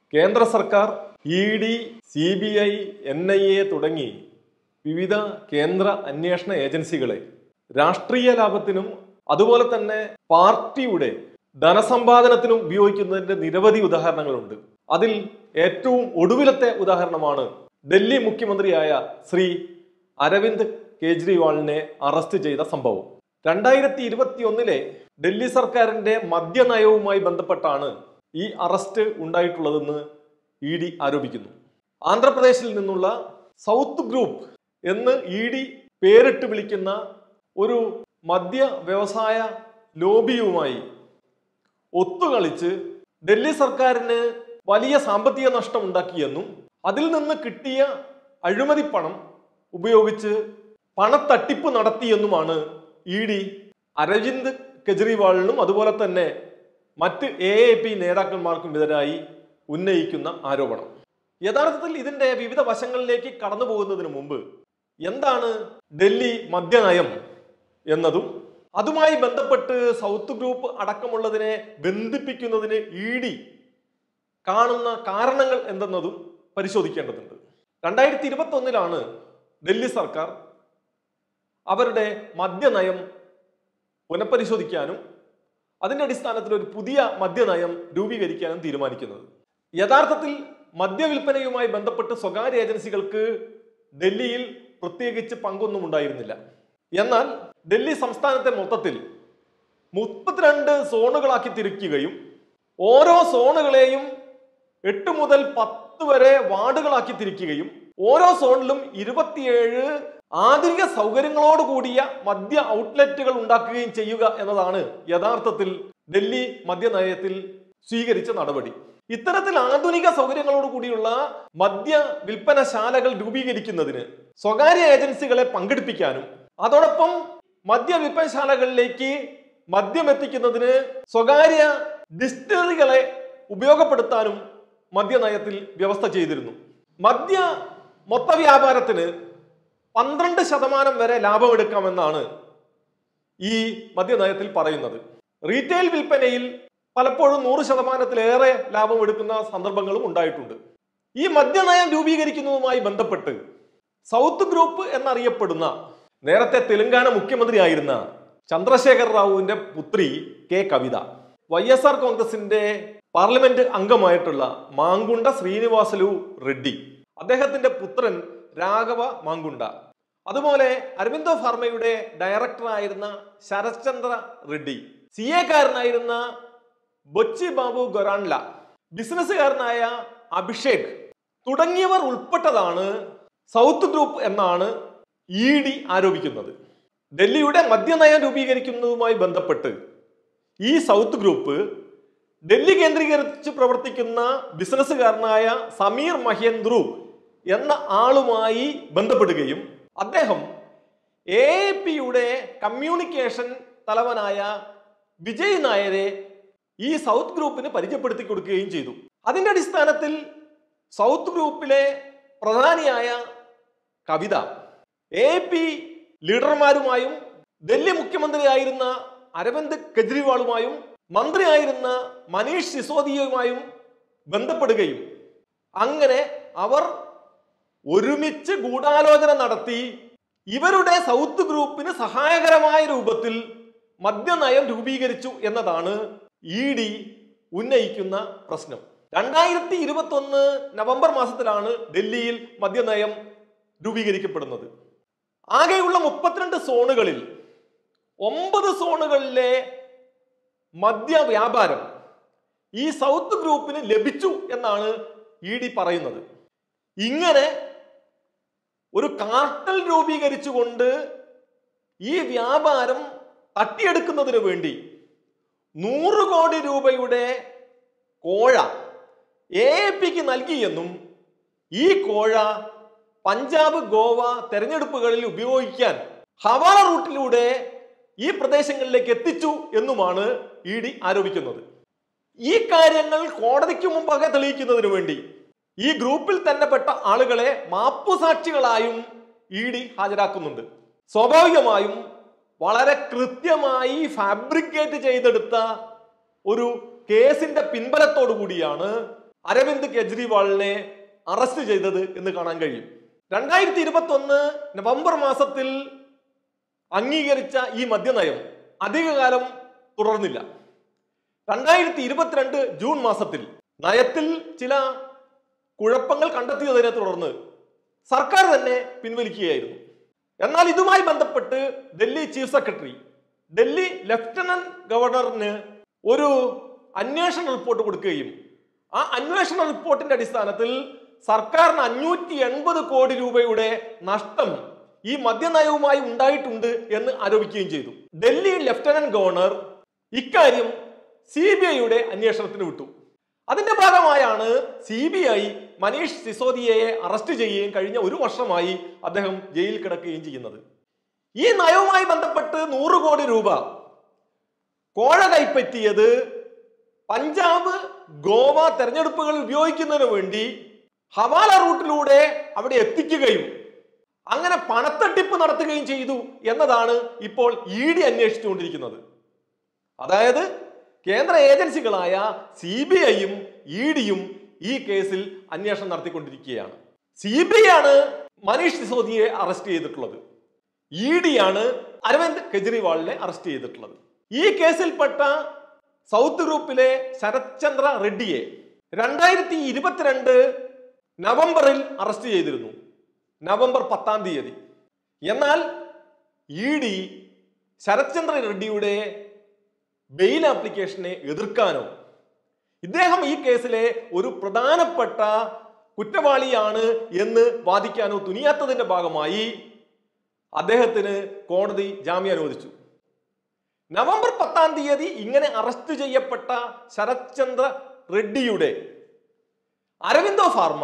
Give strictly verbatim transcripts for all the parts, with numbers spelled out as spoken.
കേന്ദ്ര സർക്കാർ E D, C B I, N I A തുടങ്ങി വിവിധ കേന്ദ്ര അന്വേഷണ ഏജൻസികളെ രാഷ്ട്രീയ ലാഭത്തിനും അതുപോലെ തന്നെ പാർട്ടിയുടെ ധനസമ്പാദനത്തിനും ഉപയോഗിക്കുന്നതിന്റെ നിരവധി ഉദാഹരണങ്ങളുണ്ട്. അതിൽ ഏറ്റവും ഒടുവിലത്തെ ഉദാഹരണമാണ് ഡൽഹി മുഖ്യമന്ത്രിയായ ശ്രീ അരവിന്ദ് കെജ്രിവാളിനെ അറസ്റ്റ് ചെയ്ത സംഭവം. രണ്ടായിരത്തി ഇരുപത്തി ഒന്നിലെ ഡൽഹി സർക്കാരിന്റെ മദ്യനയവുമായി ബന്ധപ്പെട്ടാണ് ഈ അറസ്റ്റ് ഉണ്ടായിട്ടുള്ളതെന്ന് ഇ ഡി ആരോപിക്കുന്നു. ആന്ധ്രാപ്രദേശിൽ നിന്നുള്ള സൗത്ത് ഗ്രൂപ്പ് എന്ന് ഇ ഡി പേരിട്ട് വിളിക്കുന്ന ഒരു മദ്യ വ്യവസായ ലോബിയുമായി ഒത്തുകളിച്ച് ഡൽഹി സർക്കാരിന് വലിയ സാമ്പത്തിക നഷ്ടം ഉണ്ടാക്കിയെന്നും അതിൽ നിന്ന് കിട്ടിയ അഴിമതി പണം ഉപയോഗിച്ച് പണത്തട്ടിപ്പ് നടത്തിയെന്നുമാണ് ഇ ഡി അരവിന്ദ് കെജ്രിവാളിനും അതുപോലെ തന്നെ മറ്റ് എ എ പി നേതാക്കന്മാർക്കും എതിരായി ഉന്നയിക്കുന്ന ആരോപണം. യഥാർത്ഥത്തിൽ ഇതിന്റെ വിവിധ വശങ്ങളിലേക്ക് കടന്നു പോകുന്നതിന് മുമ്പ് എന്താണ് ഡൽഹി മദ്യനയം എന്നതും അതുമായി ബന്ധപ്പെട്ട് സൗത്ത് ഗ്രൂപ്പ് അടക്കമുള്ളതിനെ ബന്ധിപ്പിക്കുന്നതിന് ഇ ഡി കാണുന്ന കാരണങ്ങൾ എന്തെന്നതും പരിശോധിക്കേണ്ടതുണ്ട്. രണ്ടായിരത്തി ഇരുപത്തി ഒന്നിലാണ് ഡൽഹി സർക്കാർ അവരുടെ മദ്യനയം പുനഃപരിശോധിക്കാനും അതിന്റെ അടിസ്ഥാനത്തിൽ ഒരു പുതിയ മദ്യനയം രൂപീകരിക്കാനും തീരുമാനിക്കുന്നത്. യഥാർത്ഥത്തിൽ മദ്യവിൽപ്പനയുമായി ബന്ധപ്പെട്ട് സ്വകാര്യ ഏജൻസികൾക്ക് ഡൽഹിയിൽ പ്രത്യേകിച്ച് പങ്കൊന്നും ഉണ്ടായിരുന്നില്ല. എന്നാൽ ഡൽഹി സംസ്ഥാനത്തെ മൊത്തത്തിൽ മുപ്പത്തിരണ്ട് സോണുകളാക്കി തിരിക്കുകയും ഓരോ സോണുകളെയും എട്ട് മുതൽ പത്ത് വരെ വാർഡുകളാക്കി തിരിക്കുകയും ഓരോ സോണിലും ഇരുപത്തിയേഴ് ആധുനിക സൗകര്യങ്ങളോട് കൂടിയ മദ്യ ഔട്ട്ലെറ്റുകൾ ഉണ്ടാക്കുകയും ചെയ്യുക എന്നതാണ് യഥാർത്ഥത്തിൽ ഡൽഹി മദ്യനയത്തിൽ സ്വീകരിച്ച നടപടി. ഇത്തരത്തിൽ ആധുനിക സൗകര്യങ്ങളോട് കൂടിയുള്ള മദ്യ വിൽപ്പനശാലകൾ രൂപീകരിക്കുന്നതിന് സ്വകാര്യ ഏജൻസികളെ പങ്കെടുപ്പിക്കാനും അതോടൊപ്പം മദ്യ വിൽപ്പനശാലകളിലേക്ക് മദ്യം എത്തിക്കുന്നതിന് സ്വകാര്യ ഡിസ്റ്റിലറികളെ ഉപയോഗപ്പെടുത്താനും മദ്യനയത്തിൽ വ്യവസ്ഥ ചെയ്തിരുന്നു. മദ്യ മൊത്ത വ്യാപാരത്തിന് പന്ത്രണ്ട് ശതമാനം വരെ ലാഭമെടുക്കാമെന്നാണ് ഈ മദ്യനയത്തിൽ പറയുന്നത്. റീറ്റെയിൽ വിൽപ്പനയിൽ പലപ്പോഴും നൂറ് ശതമാനത്തിലേറെ ലാഭം എടുക്കുന്ന സന്ദർഭങ്ങളും ഉണ്ടായിട്ടുണ്ട്. ഈ മദ്യനയം രൂപീകരിക്കുന്നതുമായി ബന്ധപ്പെട്ട് സൗത്ത് ഗ്രൂപ്പ് എന്നറിയപ്പെടുന്ന നേരത്തെ തെലങ്കാന മുഖ്യമന്ത്രിയായിരുന്ന ചന്ദ്രശേഖർ റാവുവിന്റെ പുത്രി K Kavitha, Y S R കോൺഗ്രസിന്റെ പാർലമെന്റ് അംഗമായിട്ടുള്ള മാങ്കുണ്ട ശ്രീനിവാസലു റെഡ്ഡി, അദ്ദേഹത്തിന്റെ പുത്രൻ രാഘവ മാങ്കുണ്ട, അതുപോലെ അരവിന്ദോ ഫാർമയുടെ ഡയറക്ടറായിരുന്ന ശരത് ചന്ദ്ര റെഡ്ഡി, സി എ കാരനായിരുന്ന ബൊച്ചി ബാബു ഗൊറാൻല, ബിസിനസ്സുകാരനായ അഭിഷേക് തുടങ്ങിയവർ ഉൾപ്പെട്ടതാണ് സൗത്ത് ഗ്രൂപ്പ് എന്നാണ് ഇ ഡി ആരോപിക്കുന്നത്. ഡൽഹിയുടെ മദ്യനയം രൂപീകരിക്കുന്നതുമായി ബന്ധപ്പെട്ട് ഈ സൗത്ത് ഗ്രൂപ്പ് ഡൽഹി കേന്ദ്രീകരിച്ച് പ്രവർത്തിക്കുന്ന ബിസിനസ്സുകാരനായ സമീർ മഹേന്ദ്രു എന്ന ആളുമായി ബന്ധപ്പെടുകയും അദ്ദേഹം എ എ പിയുടെ കമ്മ്യൂണിക്കേഷൻ തലവനായ വിജയ് നായരെ ഈ സൗത്ത് ഗ്രൂപ്പിന് പരിചയപ്പെടുത്തി കൊടുക്കുകയും ചെയ്തു. അതിന്റെ അടിസ്ഥാനത്തിൽ സൗത്ത് ഗ്രൂപ്പിലെ പ്രധാനിയായ കവിത എ പി ലീഡർമാരുമായും ഡൽഹി മുഖ്യമന്ത്രിയായിരുന്ന അരവിന്ദ് കെജ്രിവാളുമായും മന്ത്രിയായിരുന്ന മനീഷ് സിസോദിയയുമായും ബന്ധപ്പെടുകയും അങ്ങനെ അവർ ഒരുമിച്ച് ഗൂഢാലോചന നടത്തി ഇവരുടെ സൗത്ത് ഗ്രൂപ്പിന് സഹായകരമായ രൂപത്തിൽ മദ്യനയം രൂപീകരിച്ചു എന്നതാണ് ഇ ഡി ഉന്നയിക്കുന്ന പ്രശ്നം. രണ്ടായിരത്തി ഇരുപത്തി ഒന്ന് നവംബർ മാസത്തിലാണ് ഡൽഹിയിൽ മദ്യനയം രൂപീകരിക്കപ്പെടുന്നത്. ആകെയുള്ള മുപ്പത്തിരണ്ട് സോണുകളിൽ ഒമ്പത് സോണുകളിലെ മദ്യ വ്യാപാരം ഈ സൗത്ത് ഗ്രൂപ്പിന് ലഭിച്ചു എന്നാണ് ഇ ഡി പറയുന്നത്. ഇങ്ങനെ ഒരു കാർട്ടൽ രൂപീകരിച്ചുകൊണ്ട് ഈ വ്യാപാരം തട്ടിയെടുക്കുന്നതിന് വേണ്ടി നൂറ് കോടി രൂപയുടെ കോഴ എ എ പിക്ക് നൽകിയെന്നും ഈ കോഴ പഞ്ചാബ്, ഗോവ തെരഞ്ഞെടുപ്പുകളിൽ ഉപയോഗിക്കാൻ ഹവാല റൂട്ടിലൂടെ ഈ പ്രദേശങ്ങളിലേക്ക് എത്തിച്ചു എന്നുമാണ് ഇ ഡി ആരോപിക്കുന്നത്. ഈ കാര്യങ്ങൾ കോടതിക്ക് മുമ്പാകെ തെളിയിക്കുന്നതിന് വേണ്ടി ഈ ഗ്രൂപ്പിൽ തന്നെ പെട്ട ആളുകളെ മാപ്പുസാക്ഷികളായും ഇ ഡി ഹാജരാക്കുന്നുണ്ട്. സ്വാഭാവികമായും വളരെ കൃത്യമായി ഫാബ്രിക്കേറ്റ് ചെയ്തെടുത്ത ഒരു കേസിന്റെ പിൻബലത്തോടു കൂടിയാണ് അരവിന്ദ് കെജ്രിവാളിനെ അറസ്റ്റ് ചെയ്തത് എന്ന് കാണാൻ കഴിയും. രണ്ടായിരത്തി ഇരുപത്തി ഒന്ന് നവംബർ മാസത്തിൽ അംഗീകരിച്ച ഈ മദ്യനയം അധികകാലം തുടർന്നില്ല. രണ്ടായിരത്തി ഇരുപത്തിരണ്ട് ജൂൺ മാസത്തിൽ നയത്തിൽ ചില കുഴപ്പങ്ങൾ കണ്ടെത്തിയതിനെ തുടർന്ന് സർക്കാർ തന്നെ പിൻവലിക്കുകയായിരുന്നു. എന്നാൽ ഇതുമായി ബന്ധപ്പെട്ട് Delhi chief secretary Delhi lieutenant ഗവർണറിന് ഒരു അന്വേഷണ റിപ്പോർട്ട് കൊടുക്കുകയും ആ അന്വേഷണ റിപ്പോർട്ടിന്റെ അടിസ്ഥാനത്തിൽ സർക്കാരിന് അഞ്ഞൂറ്റി എൺപത് കോടി രൂപയുടെ നഷ്ടം ഈ മദ്യനയവുമായി ഉണ്ടായിട്ടുണ്ട് എന്ന് ആരോപിക്കുകയും ചെയ്തു. ഡൽഹി ലഫ്റ്റനന്റ് ഗവർണർ ഇക്കാര്യം സി ബി ഐയുടെ അന്വേഷണത്തിന് വിട്ടു. അതിന്റെ ഭാഗമായാണ് സി ബി ഐ മനീഷ് സിസോദിയയെ അറസ്റ്റ് ചെയ്യുകയും കഴിഞ്ഞ ഒരു വർഷമായി അദ്ദേഹം ജയിലിൽ കിടക്കുകയും ചെയ്യുന്നത്. ഈ നയവുമായി ബന്ധപ്പെട്ട് നൂറ് കോടി രൂപ കോഴ കൈപ്പറ്റിയത് പഞ്ചാബ് ഗോവ തെരഞ്ഞെടുപ്പുകൾ ഉപയോഗിക്കുന്നതിന് വേണ്ടി ഹവാല റൂട്ടിലൂടെ അവിടെ എത്തിക്കുകയും അങ്ങനെ പണത്തട്ടിപ്പ് നടത്തുകയും ചെയ്തു എന്നതാണ് ഇപ്പോൾ ഇ ഡി അന്വേഷിച്ചുകൊണ്ടിരിക്കുന്നത്. അതായത് കേന്ദ്ര ഏജൻസികളായ സി ബി ഐയും ഇ ഡിയും ഈ കേസിൽ അന്വേഷണം നടത്തിക്കൊണ്ടിരിക്കുകയാണ്. സി ബി ഐ ആണ് മനീഷ് സിസോദിയെ അറസ്റ്റ് ചെയ്തിട്ടുള്ളത്. ഇ ഡി ആണ് അരവിന്ദ് കെജ്രിവാളിനെ അറസ്റ്റ് ചെയ്തിട്ടുള്ളത്. ഈ കേസിൽപ്പെട്ട സൗത്ത് ഗ്രൂപ്പിലെ ശരത് ചന്ദ്ര റെഡ്ഡിയെ രണ്ടായിരത്തി ഇരുപത്തിരണ്ട് നവംബറിൽ അറസ്റ്റ് ചെയ്തിരുന്നു, നവംബർ പത്താം തീയതി. എന്നാൽ ഇ ഡി ശരത് ചന്ദ്ര റെഡ്ഡിയുടെ ബെയിൽ ആപ്ലിക്കേഷനെ എതിർക്കാനോ ഇദ്ദേഹം ഈ കേസിലെ ഒരു പ്രധാനപ്പെട്ട കുറ്റവാളിയാണ് എന്ന് വാദിക്കാനോ തുനിയാത്തതിന്റെ ഭാഗമായി അദ്ദേഹത്തിന് കോടതി ജാമ്യം അനുവദിച്ചു. നവംബർ പത്താം തീയതി ഇങ്ങനെ അറസ്റ്റ് ചെയ്യപ്പെട്ട ശരത് ചന്ദ്ര റെഡ്ഡിയുടെ അരവിന്ദോ ഫാർമ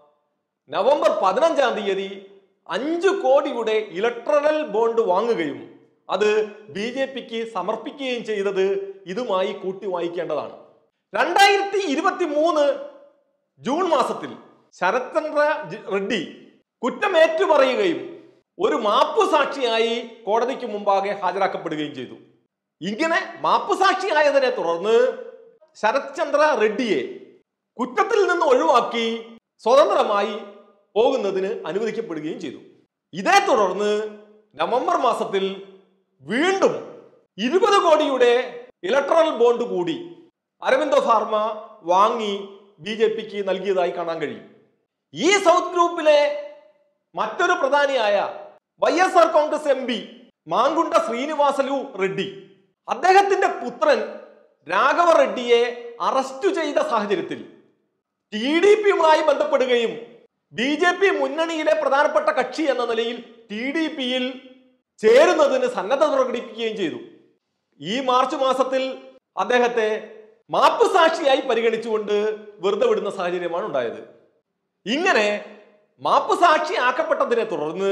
നവംബർ പതിനഞ്ചാം തീയതി അഞ്ചു കോടിയുടെ ഇലക്ട്രൽ ബോണ്ട് വാങ്ങുകയും അത് ബി ജെ പിക്ക് സമർപ്പിക്കുകയും ചെയ്തത് ഇതുമായി കൂട്ടി വായിക്കേണ്ടതാണ്. രണ്ടായിരത്തി ഇരുപത്തി മൂന്ന് ജൂൺ മാസത്തിൽ ശരത് ചന്ദ്ര റെഡ്ഡി കുറ്റമേറ്റു പറയുകയും ഒരു മാപ്പു സാക്ഷിയായി കോടതിക്ക് മുമ്പാകെ ഹാജരാക്കപ്പെടുകയും ചെയ്തു. ഇങ്ങനെ മാപ്പു സാക്ഷിയായതിനെ തുടർന്ന് ശരത് ചന്ദ്ര റെഡ്ഡിയെ കുറ്റത്തിൽ നിന്ന് ഒഴിവാക്കി സ്വതന്ത്രമായി പോകുന്നതിന് അനുവദിക്കപ്പെടുകയും ചെയ്തു. ഇതേ തുടർന്ന് നവംബർ മാസത്തിൽ വീണ്ടും ഇരുപത് കോടിയുടെ ഇലക്ട്രൽ ബോണ്ട് കൂടി അരവിന്ദോ ഫാർമ വാങ്ങി ബി ജെ പിക്ക് നൽകിയതായി കാണാൻ കഴിയും. ഈ സൗത്ത് ഗ്രൂപ്പിലെ മറ്റൊരു പ്രധാനിയായ Y S R Congress M P Magunta Srinivasulu Reddy അദ്ദേഹത്തിന്റെ പുത്രൻ രാഘവ റെഡ്ഡിയെ അറസ്റ്റ് ചെയ്ത സാഹചര്യത്തിൽ ടി ഡി പിയുമായി ബന്ധപ്പെടുകയും ബി ജെ പി മുന്നണിയിലെ പ്രധാനപ്പെട്ട കക്ഷി എന്ന നിലയിൽ ടി ഡി പിയിൽ ചേരുന്നതിന് സന്നദ്ധത പ്രകടിപ്പിക്കുകയും ചെയ്തു. ഈ മാർച്ച് മാസത്തിൽ അദ്ദേഹത്തെ മാപ്പ് സാക്ഷിയായി പരിഗണിച്ചുകൊണ്ട് വെറുതെ വിടുന്ന സാഹചര്യമാണ് ഉണ്ടായത്. ഇങ്ങനെ മാപ്പ് സാക്ഷി ആക്കപ്പെട്ടതിനെ തുടർന്ന്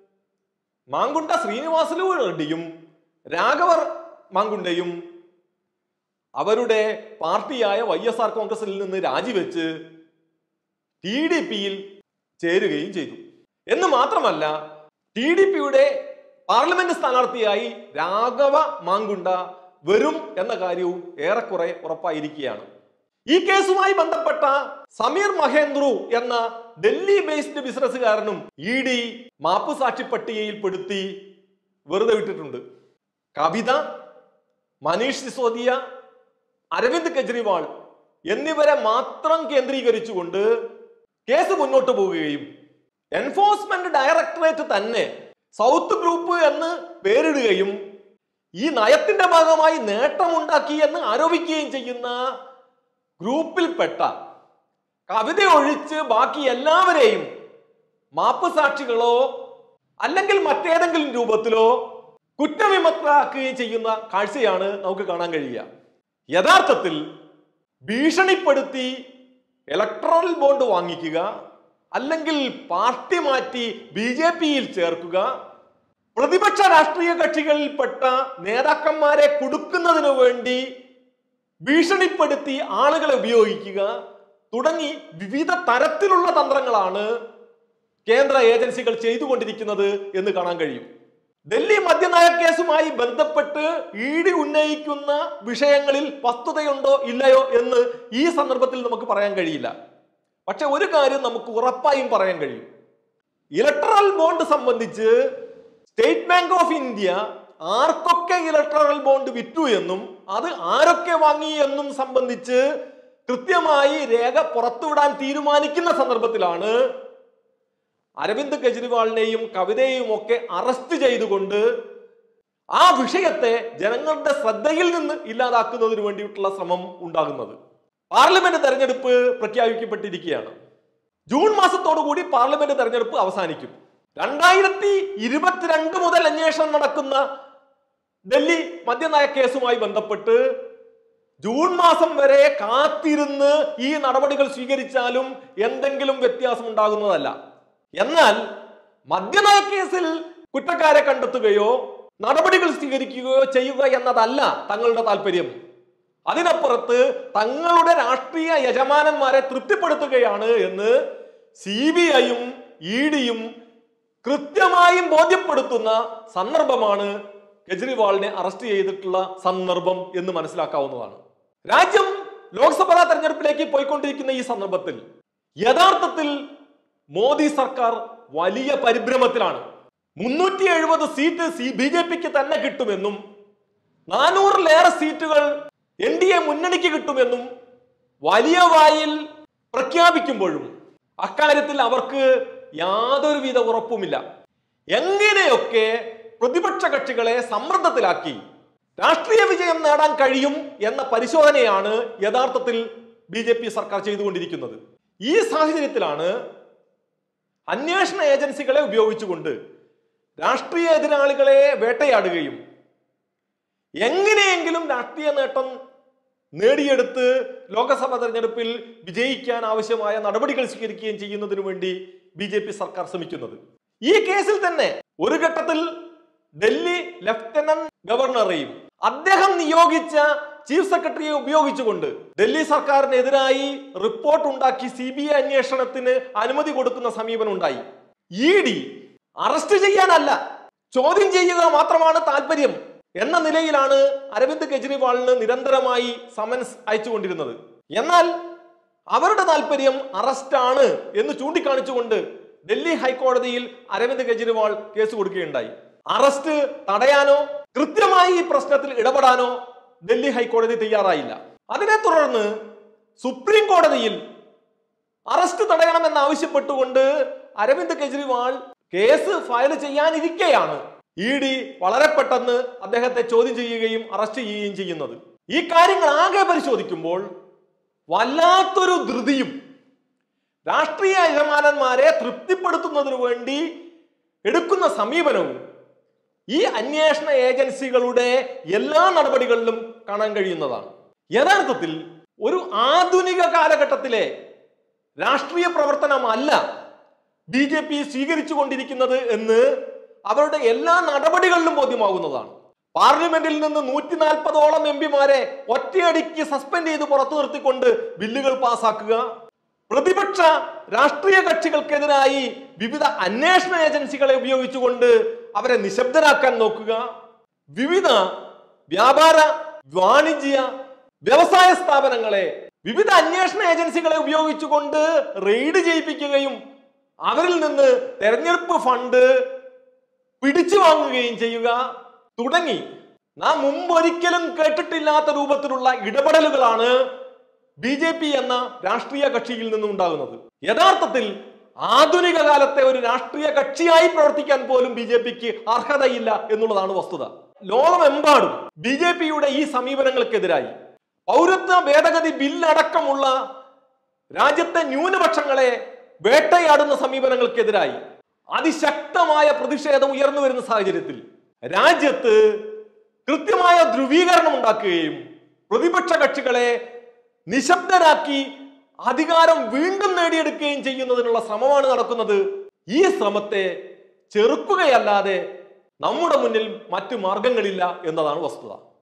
മാങ്കുണ്ട ശ്രീനിവാസലു റെഡ്ഡിയും രാഘവർ മാങ്കുണ്ടയും അവരുടെ പാർട്ടിയായ വൈ എസ് ആർ കോൺഗ്രസിൽ നിന്ന് രാജിവെച്ച് ടി ഡി പിയിൽ ചേരുകയും ചെയ്തു. എന്ന് മാത്രമല്ല, ടി ഡി പിയുടെ പാർലമെന്റ് സ്ഥാനാർത്ഥിയായി രാഘവ മാങ്കുണ്ട വരും എന്ന കാര്യവും ഏറെക്കുറെ ഉറപ്പായിരിക്കുകയാണ്. ഈ കേസുമായി ബന്ധപ്പെട്ട സമീർ മഹേന്ദ്രു എന്ന ഡൽഹി ബേസ്ഡ് ബിസിനസ്സുകാരനും ഇ ഡി മാപ്പു സാക്ഷി പട്ടികയിൽ പെടുത്തി വെറുതെ വിട്ടിട്ടുണ്ട്. കവിത, മനീഷ് സിസോദിയ, അരവിന്ദ് കെജ്രിവാൾ എന്നിവരെ മാത്രം കേന്ദ്രീകരിച്ചുകൊണ്ട് കേസ് മുന്നോട്ട് പോവുകയും എൻഫോഴ്സ്മെന്റ് ഡയറക്ടറേറ്റ് തന്നെ സൗത്ത് ഗ്രൂപ്പ് എന്ന് പേരിടുകയും ഈ നയത്തിന്റെ ഭാഗമായി നേട്ടമുണ്ടാക്കി എന്ന് ആരോപിക്കുകയും ചെയ്യുന്ന ഗ്രൂപ്പിൽപ്പെട്ട കവിത ഒഴിച്ച് ബാക്കി എല്ലാവരെയും മാപ്പ് സാക്ഷികളോ അല്ലെങ്കിൽ മറ്റേതെങ്കിലും രൂപത്തിലോ കുറ്റവിമുക്തരാക്കുകയും ചെയ്യുന്ന കാഴ്ചയാണ് നമുക്ക് കാണാൻ കഴിയുക. യഥാർത്ഥത്തിൽ ഭീഷണിപ്പെടുത്തി ഇലക്ട്രൽ ബോണ്ട് വാങ്ങിക്കുക, അല്ലെങ്കിൽ പാർട്ടി മാറ്റി ബി ജെ പിയിൽ ചേർക്കുക, പ്രതിപക്ഷ രാഷ്ട്രീയ കക്ഷികളിൽപ്പെട്ട നേതാക്കന്മാരെ കുടുക്കുന്നതിനു വേണ്ടി ഭീഷണിപ്പെടുത്തി ആളുകളെ ഉപയോഗിക്കുക തുടങ്ങി വിവിധ തരത്തിലുള്ള തന്ത്രങ്ങളാണ് കേന്ദ്ര ഏജൻസികൾ ചെയ്തുകൊണ്ടിരിക്കുന്നത് എന്ന് കാണാൻ കഴിയും. ഡൽഹി മദ്യനയ കേസുമായി ബന്ധപ്പെട്ട് ഇ ഡി ഉന്നയിക്കുന്ന വിഷയങ്ങളിൽ വസ്തുതയുണ്ടോ ഇല്ലയോ എന്ന് ഈ സന്ദർഭത്തിൽ നമുക്ക് പറയാൻ കഴിയില്ല. പക്ഷെ ഒരു കാര്യം നമുക്ക് ഉറപ്പായും പറയാൻ കഴിയും. ഇലക്ടറൽ ബോണ്ട് സംബന്ധിച്ച് സ്റ്റേറ്റ് ബാങ്ക് ഓഫ് ഇന്ത്യ ആർക്കൊക്കെ ഇലക്ടറൽ ബോണ്ട് വിറ്റു എന്നും അത് ആരൊക്കെ വാങ്ങി എന്നും സംബന്ധിച്ച് കൃത്യമായി രേഖ പുറത്തുവിടാൻ തീരുമാനിക്കുന്ന സന്ദർഭത്തിലാണ് അരവിന്ദ് കെജ്രിവാളിനെയും കവിതയെയും ഒക്കെ അറസ്റ്റ് ചെയ്തുകൊണ്ട് ആ വിഷയത്തെ ജനങ്ങളുടെ ശ്രദ്ധയിൽ നിന്ന് ഇല്ലാതാക്കുന്നതിന് വേണ്ടിയിട്ടുള്ള ശ്രമം ഉണ്ടാകുന്നത്. പാർലമെന്റ് തെരഞ്ഞെടുപ്പ് പ്രഖ്യാപിക്കപ്പെട്ടിരിക്കുകയാണ്. ജൂൺ മാസത്തോടുകൂടി പാർലമെന്റ് തെരഞ്ഞെടുപ്പ് അവസാനിക്കും. രണ്ടായിരത്തി ഇരുപത്തിരണ്ട് മുതൽ അന്വേഷണം നടക്കുന്ന ഡൽഹി മദ്യനയ കേസുമായി ബന്ധപ്പെട്ട് ജൂൺ മാസം വരെ കാത്തിരുന്ന് ഈ നടപടികൾ സ്വീകരിച്ചാലും എന്തെങ്കിലും വ്യത്യാസം ഉണ്ടാകുന്നതല്ല. എന്നാൽ മദ്യനയ കേസിൽ കുറ്റക്കാരെ കണ്ടെത്തുകയോ നടപടികൾ സ്വീകരിക്കുകയോ ചെയ്യുക എന്നതല്ല തങ്ങളുടെ താല്പര്യം. അതിനപ്പുറത്ത് തങ്ങളുടെ രാഷ്ട്രീയ യജമാനന്മാരെ തൃപ്തിപ്പെടുത്തുകയാണ് എന്ന് സി ബി ഐയും ഇ ഡിയും കൃത്യമായും ബോധ്യപ്പെടുത്തുന്ന സന്ദർഭമാണ് കെജ്രിവാളിനെ അറസ്റ്റ് ചെയ്തിട്ടുള്ള സന്ദർഭം എന്ന് മനസ്സിലാക്കാവുന്നതാണ്. രാജ്യം ലോക്സഭാ തെരഞ്ഞെടുപ്പിലേക്ക് പോയിക്കൊണ്ടിരിക്കുന്ന ഈ സന്ദർഭത്തിൽ യഥാർത്ഥത്തിൽ മോദി സർക്കാർ വലിയ പരിഭ്രമത്തിലാണ്. മുന്നൂറ്റി എഴുപത് സീറ്റ് സി ബി ജെ പിക്ക് തന്നെ കിട്ടുമെന്നും നാനൂറിലേറെ സീറ്റുകൾ എൻ ഡി എ മുന്നണിക്ക് കിട്ടുമെന്നും വലിയ വായിൽ പ്രഖ്യാപിക്കുമ്പോഴും അക്കാര്യത്തിൽ അവർക്ക് യാതൊരുവിധ ഉറപ്പുമില്ല. എങ്ങനെയൊക്കെ പ്രതിപക്ഷ കക്ഷികളെ സമ്മർദ്ദത്തിലാക്കി രാഷ്ട്രീയ വിജയം നേടാൻ കഴിയും എന്ന പരിശോധനയാണ് യഥാർത്ഥത്തിൽ ബി ജെ പി സർക്കാർ ചെയ്തുകൊണ്ടിരിക്കുന്നത്. ഈ സാഹചര്യത്തിലാണ് അന്വേഷണ ഏജൻസികളെ ഉപയോഗിച്ചുകൊണ്ട് രാഷ്ട്രീയ എതിരാളികളെ വേട്ടയാടുകയും എങ്ങനെയെങ്കിലും രാഷ്ട്രീയ നേട്ടം നേടിയെടുത്ത് ലോക്സഭാ തെരഞ്ഞെടുപ്പിൽ വിജയിക്കാൻ ആവശ്യമായ നടപടികൾ സ്വീകരിക്കുകയും ചെയ്യുന്നതിനു വേണ്ടി ബി ജെ പി സർക്കാർ ശ്രമിക്കുന്നത്. ഈ കേസിൽ തന്നെ ഒരു ഘട്ടത്തിൽ ഡൽഹി ലഫ്റ്റനന്റ് ഗവർണറെയും അദ്ദേഹം നിയോഗിച്ച ചീഫ് സെക്രട്ടറിയെ ഉപയോഗിച്ചുകൊണ്ട് ഡൽഹി സർക്കാരിനെതിരായി റിപ്പോർട്ട് ഉണ്ടാക്കി സി ബി ഐ അന്വേഷണത്തിന് അനുമതി കൊടുക്കുന്ന സമീപനം ഉണ്ടായി. ഇ ഡി അറസ്റ്റ് ചെയ്യാനല്ല, ചോദ്യം ചെയ്യുക മാത്രമാണ് താല്പര്യം എന്ന നിലയിലാണ് അരവിന്ദ് കെജ്രിവാളിന് നിരന്തരമായി സമൻസ് അയച്ചുകൊണ്ടിരുന്നത്. എന്നാൽ അവരുടെ താല്പര്യം അറസ്റ്റാണ് എന്ന് ചൂണ്ടിക്കാണിച്ചുകൊണ്ട് ഡൽഹി ഹൈക്കോടതിയിൽ അരവിന്ദ് കെജ്രിവാൾ കേസ് കൊടുക്കുകയുണ്ടായി. അറസ്റ്റ് തടയാനോ കൃത്യമായി ഈ പ്രശ്നത്തിൽ ഇടപെടാനോ ഡൽഹി ഹൈക്കോടതി തയ്യാറായില്ല. അതിനെ തുടർന്ന് സുപ്രീം കോടതിയിൽ അറസ്റ്റ് തടയണമെന്ന് ആവശ്യപ്പെട്ടുകൊണ്ട് അരവിന്ദ് കെജ്രിവാൾ കേസ് ഫയൽ ചെയ്യാനിരിക്കെയാണ് ഇ ഡി വളരെ പെട്ടെന്ന് അദ്ദേഹത്തെ ചോദ്യം ചെയ്യുകയും അറസ്റ്റ് ചെയ്യുകയും ചെയ്യുന്നത്. ഈ കാര്യങ്ങൾ ആകെ പരിശോധിക്കുമ്പോൾ വല്ലാത്തൊരു ധൃതിയും രാഷ്ട്രീയ യജമാനന്മാരെ തൃപ്തിപ്പെടുത്തുന്നതിനു വേണ്ടി എടുക്കുന്ന സമീപനവും ഈ അന്വേഷണ ഏജൻസികളുടെ എല്ലാ നടപടികളിലും കാണാൻ കഴിയുന്നതാണ്. യഥാർത്ഥത്തിൽ ഒരു ആധുനിക കാലഘട്ടത്തിലെ രാഷ്ട്രീയ പ്രവർത്തനമല്ല ബി ജെ പി സ്വീകരിച്ചു കൊണ്ടിരിക്കുന്നത് എന്ന് അവരുടെ എല്ലാ നടപടികളിലും ബോധ്യമാകുന്നതാണ്. പാർലമെന്റിൽ നിന്ന് നൂറ്റി നാൽപ്പതോളം എം പിമാരെ ഒറ്റയടിക്ക് സസ്പെൻഡ് ചെയ്ത് പുറത്തു നിർത്തിക്കൊണ്ട് ബില്ലുകൾ പാസാക്കുക, പ്രതിപക്ഷ രാഷ്ട്രീയ കക്ഷികൾക്കെതിരായി വിവിധ അന്വേഷണ ഏജൻസികളെ ഉപയോഗിച്ചുകൊണ്ട് അവരെ നിശബ്ദരാക്കാൻ നോക്കുക, വിവിധ വ്യാപാര വാണിജ്യ വ്യവസായ സ്ഥാപനങ്ങളെ വിവിധ അന്വേഷണ ഏജൻസികളെ ഉപയോഗിച്ചുകൊണ്ട് റെയ്ഡ് ചെയ്യിപ്പിക്കുകയും അവരിൽ നിന്ന് തെരഞ്ഞെടുപ്പ് ഫണ്ട് പിടിച്ചു വാങ്ങുകയും ചെയ്യുക തുടങ്ങി നാം മുമ്പൊരിക്കലും കേട്ടിട്ടില്ലാത്ത രൂപത്തിലുള്ള ഇടപെടലുകളാണ് ബി ജെ പി എന്ന രാഷ്ട്രീയ കക്ഷിയിൽ നിന്നും ഉണ്ടാകുന്നത്. യഥാർത്ഥത്തിൽ ആധുനിക കാലത്തെ ഒരു രാഷ്ട്രീയ കക്ഷിയായി പ്രവർത്തിക്കാൻ പോലും ബി ജെ പിക്ക് അർഹതയില്ല എന്നുള്ളതാണ് വസ്തുത. ലോകമെമ്പാടും ബി ജെ പിയുടെ ഈ സമീപനങ്ങൾക്കെതിരായി പൗരത്വ ഭേദഗതി ബില്ലടക്കമുള്ള രാജ്യത്തെ ന്യൂനപക്ഷങ്ങളെ വേട്ടയാടുന്ന സമീപനങ്ങൾക്കെതിരായി അതിശക്തമായ പ്രതിഷേധം ഉയർന്നു വരുന്ന സാഹചര്യത്തിൽ രാജ്യത്ത് കൃത്യമായ ധ്രുവീകരണം ഉണ്ടാക്കുകയും പ്രതിപക്ഷ കക്ഷികളെ നിശബ്ദരാക്കി അധികാരം വീണ്ടും നേടിയെടുക്കുകയും ചെയ്യുന്നതിനുള്ള ശ്രമമാണ് നടക്കുന്നത്. ഈ ശ്രമത്തെ ചെറുക്കുകയല്ലാതെ നമ്മുടെ മുന്നിൽ മറ്റു മാർഗങ്ങളില്ല എന്നതാണ് വസ്തുത.